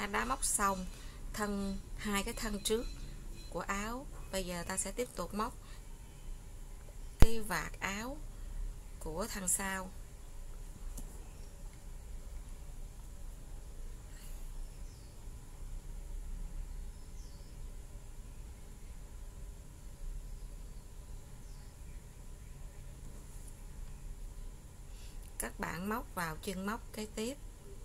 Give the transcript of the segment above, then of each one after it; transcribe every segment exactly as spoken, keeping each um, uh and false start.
ta đã móc xong thân hai cái thân trước của áo. Bây giờ ta sẽ tiếp tục móc cái vạt áo của thân sau. Các bạn móc vào chân móc kế tiếp.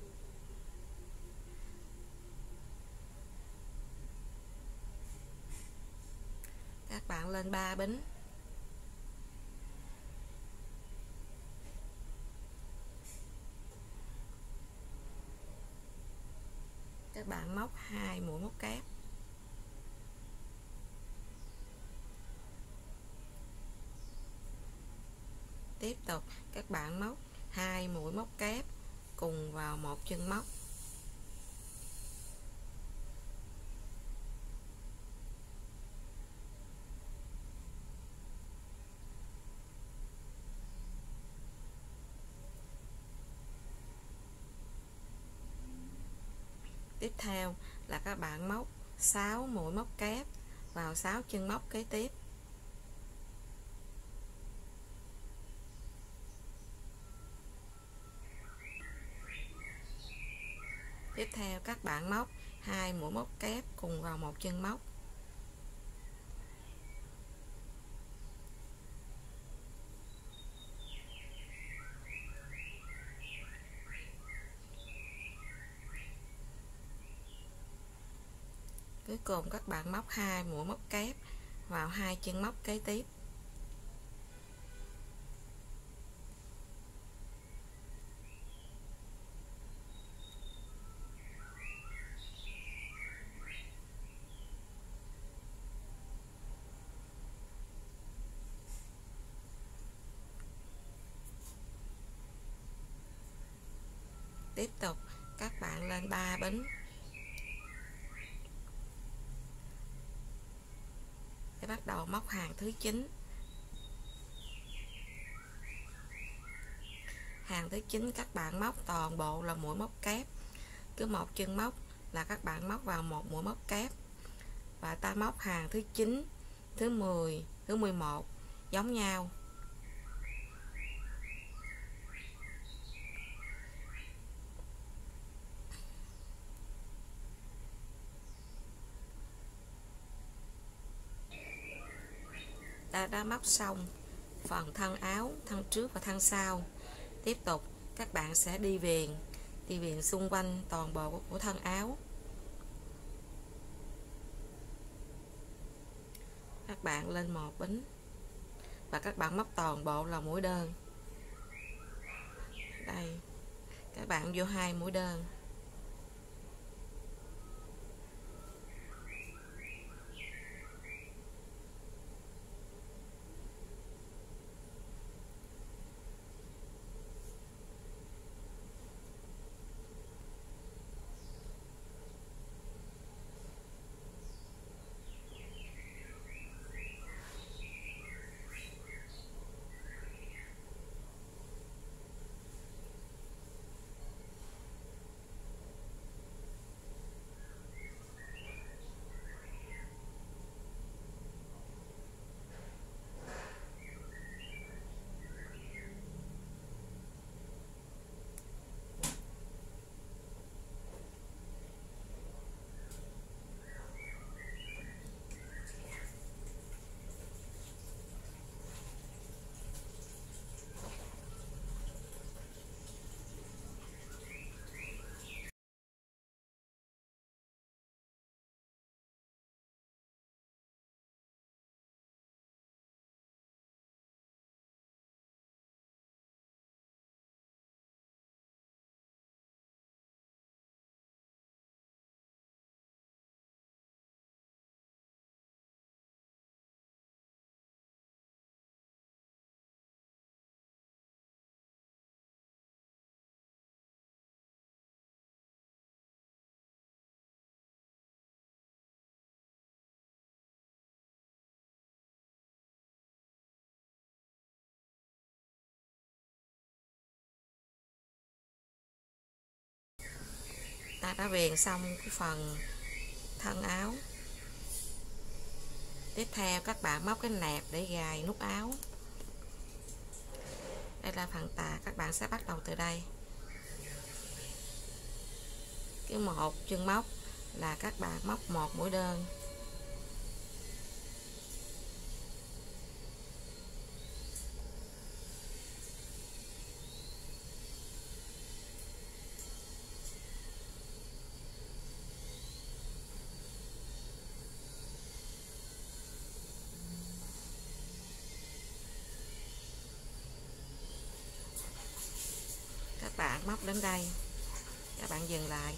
Các bạn lên ba bính. Các bạn móc hai mũi móc kép. Tiếp tục các bạn móc hai mũi móc kép cùng vào một chân móc. Tiếp theo là các bạn móc sáu mũi móc kép vào sáu chân móc kế tiếp. Tiếp theo các bạn móc hai mũi móc kép cùng vào một chân móc. Cuối cùng các bạn móc hai mũi móc kép vào hai chân móc kế tiếp. Tiếp tục các bạn lên ba bính để bắt đầu móc hàng thứ chín. Hàng thứ chín các bạn móc toàn bộ là mũi móc kép, cứ một chân móc là các bạn móc vào một mũi móc kép, và ta móc hàng thứ chín, thứ mười, thứ mười một giống nhau. Ta đã móc xong phần thân áo, thân trước và thân sau. Tiếp tục các bạn sẽ đi viền, đi viền xung quanh toàn bộ của thân áo. Các bạn lên một bính và các bạn móc toàn bộ là mũi đơn. Đây, các bạn vô hai mũi đơn. Ta đã viền xong cái phần thân áo. Tiếp theo các bạn móc cái nẹp để gài nút áo. Đây là phần tà, các bạn sẽ bắt đầu từ đây. Cái một chân móc là các bạn móc một mũi đơn. Các bạn móc đến đây, các bạn dừng lại.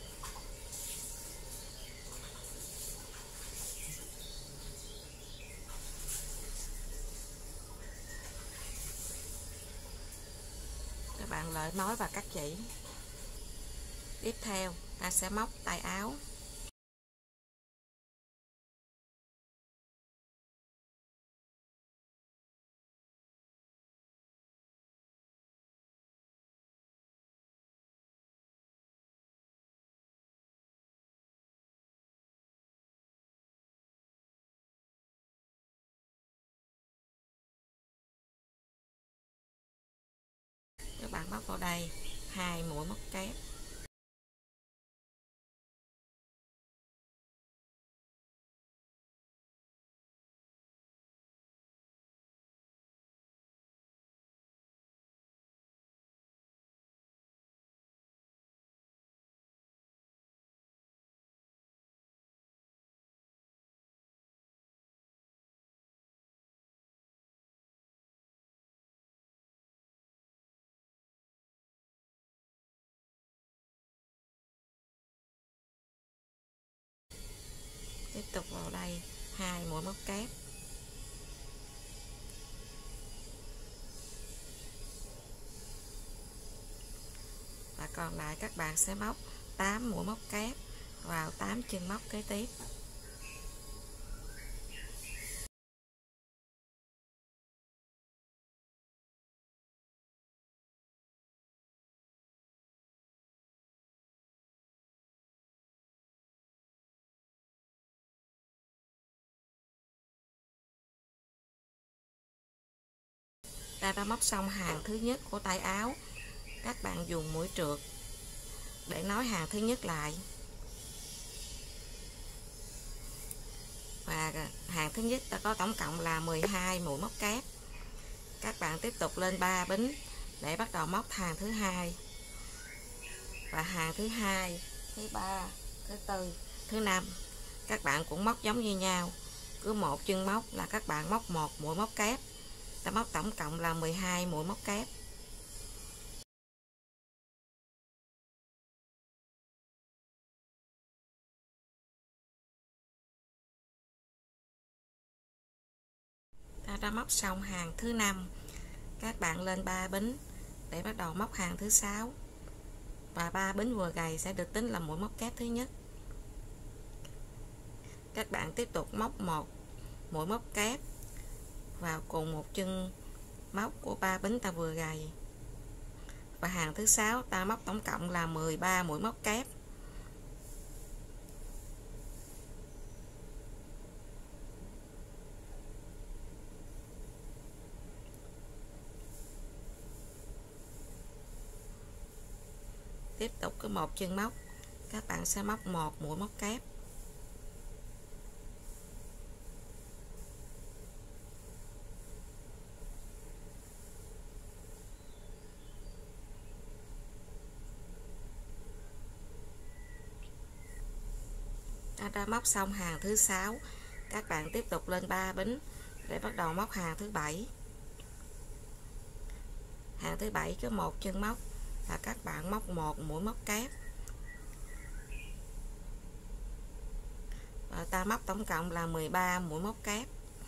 Các bạn lợi mối và cắt chỉ. Tiếp theo ta sẽ móc tay áo. Các bạn móc vào đây hai mũi móc kép. Tiếp tục vào đây hai mũi móc kép. Và còn lại các bạn sẽ móc tám mũi móc kép vào tám chân móc kế tiếp. Ta đã móc xong hàng thứ nhất của tay áo. Các bạn dùng mũi trượt để nối hàng thứ nhất lại. Và hàng thứ nhất ta có tổng cộng là mười hai mũi móc kép. Các bạn tiếp tục lên ba bính để bắt đầu móc hàng thứ hai. Và hàng thứ hai, thứ ba, thứ tư, thứ năm các bạn cũng móc giống như nhau. Cứ một chân móc là các bạn móc một mũi móc kép. Ta móc tổng cộng là mười hai mũi móc kép. Ta đã móc xong hàng thứ năm. Các bạn lên ba bính để bắt đầu móc hàng thứ sáu. Và ba bính vừa gầy sẽ được tính là mũi móc kép thứ nhất. Các bạn tiếp tục móc một mũi móc kép vào cùng một chân móc của ba bính ta vừa gầy. Và hàng thứ sáu ta móc tổng cộng là mười ba mũi móc kép. Tiếp tục cứ một chân móc, các bạn sẽ móc một mũi móc kép. Ta đã móc xong hàng thứ sáu. Các bạn tiếp tục lên ba bính để bắt đầu móc hàng thứ bảy. Hàng thứ bảy cứ một chân móc và các bạn móc một mũi móc kép. Và ta móc tổng cộng là mười ba mũi móc kép.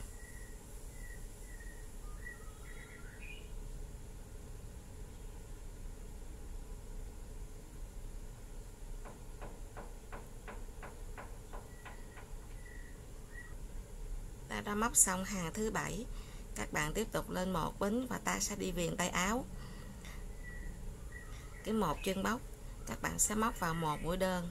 Ta đã móc xong hàng thứ bảy. Các bạn tiếp tục lên một bính và ta sẽ đi viền tay áo. Cái một chân móc các bạn sẽ móc vào một mũi đơn.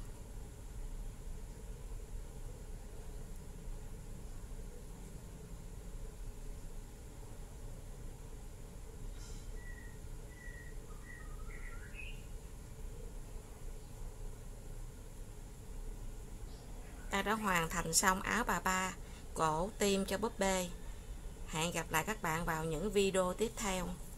Ta đã hoàn thành xong áo bà ba cổ tim cho búp bê. Hẹn gặp lại các bạn vào những video tiếp theo.